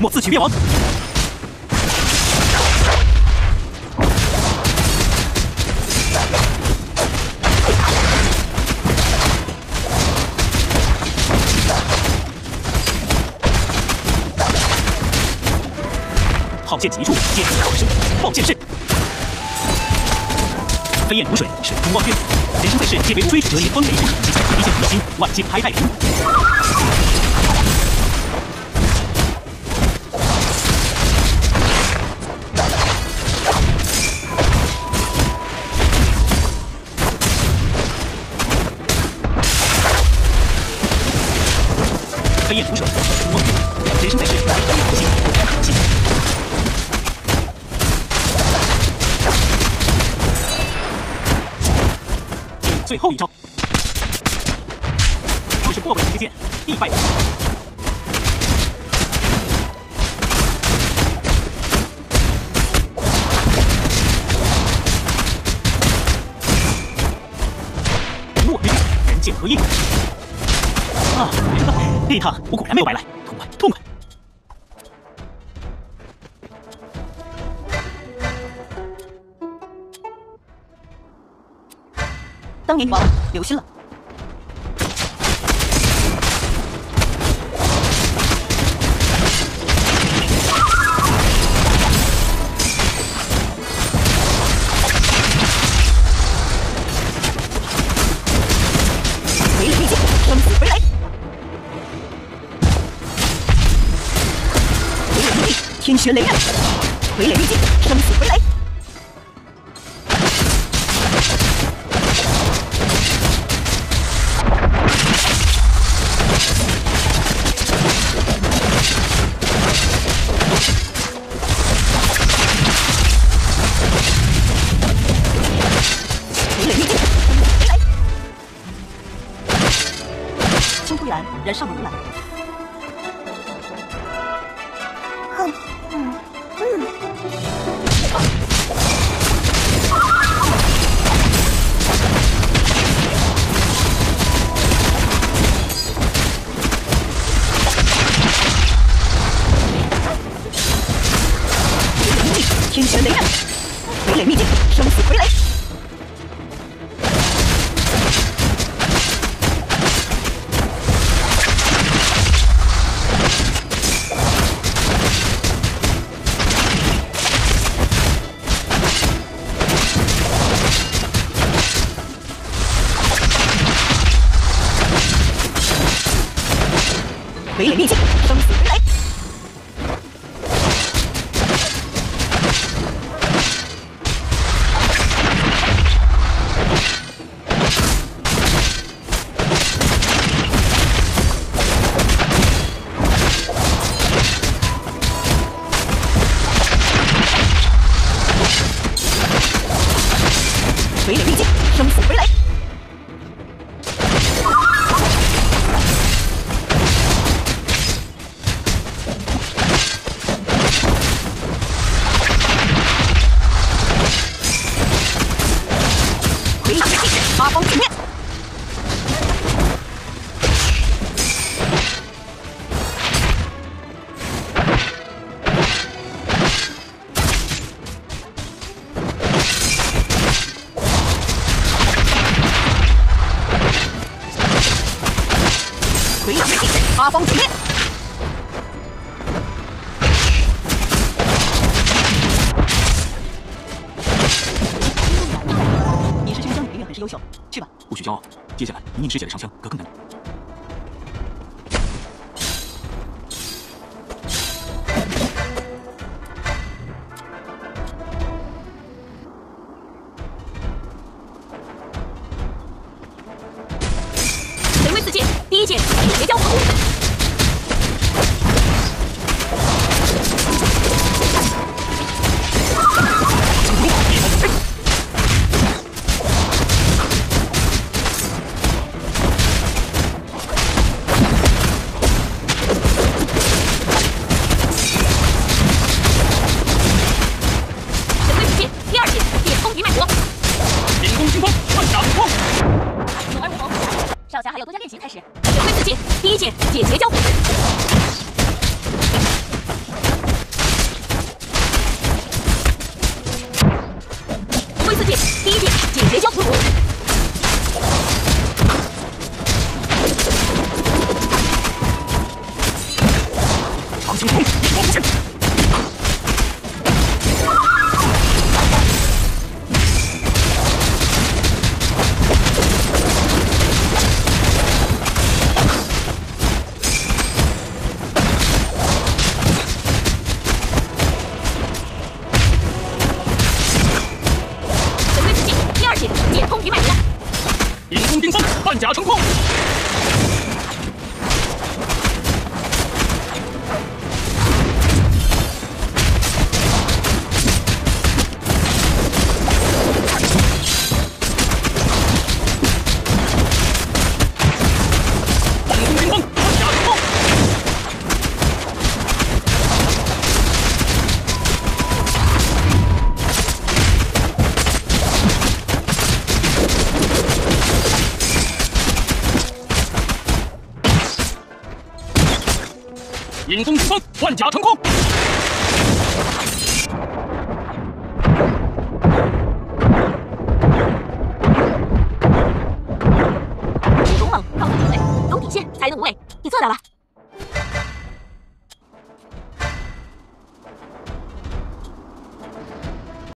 莫自取灭亡。浩剑几处，剑气可生，爆剑式。飞燕如水，神中望月。人生在世，皆为追逐者也。风雷震天，一剑一心，万剑拍带平。飞燕如水，神中望月。人生在世，为争一心，不可弃。最后一招，若是过不了这剑，必败。墨玉人剑合一。啊，这一趟我果然没有白来，痛快，痛快！当年女王留心了。回雷剑，生死回来。回雷地，天旋雷刃。回雷剑，生死回来。燃烧如来。天旋雷刃，回雷秘境，生死回来。回雷秘境，生死回来。回雷秘境，生死回来。八方尽灭。回雷尽，八方尽灭。你师兄江女离远很是优秀，去吧。不许骄傲，接下来一念师姐的长枪可更难。雷威四剑，第一剑绝交。 惊鸿，一往无前。 神龟之境第2期解通于脉轮。 迎风顶风，半甲成空。 迎风顶风，万甲成空。 勇猛，靠近警卫，有底线才能无畏。你做到了。